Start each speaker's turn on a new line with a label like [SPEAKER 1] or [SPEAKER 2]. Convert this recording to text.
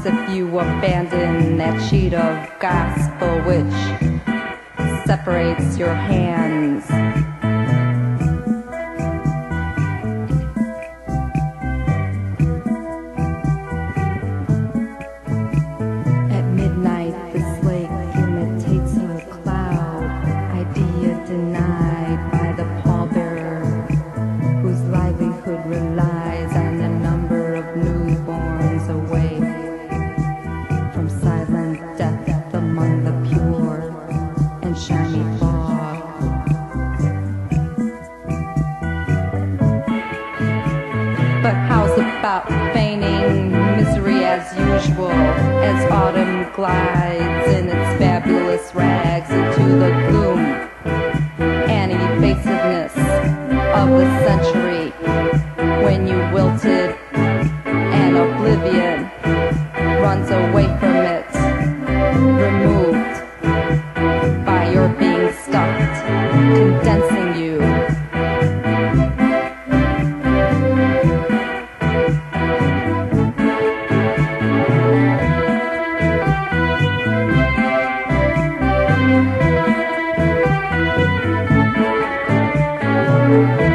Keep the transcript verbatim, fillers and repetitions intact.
[SPEAKER 1] if you abandon that sheet of gospel which separates your hands. At midnight, this lake imitates a cloud, idea denied by the pallbearer, whose livelihood relies on the number of newborns away from silent death among the pure and shiny fog. But how's about feigning misery as usual, as autumn glides in its fabulous rags into the gloom and evasiveness of the century, when you wilted and oblivion runs away from it, removed by your being stuffed, condensing you. Thank you.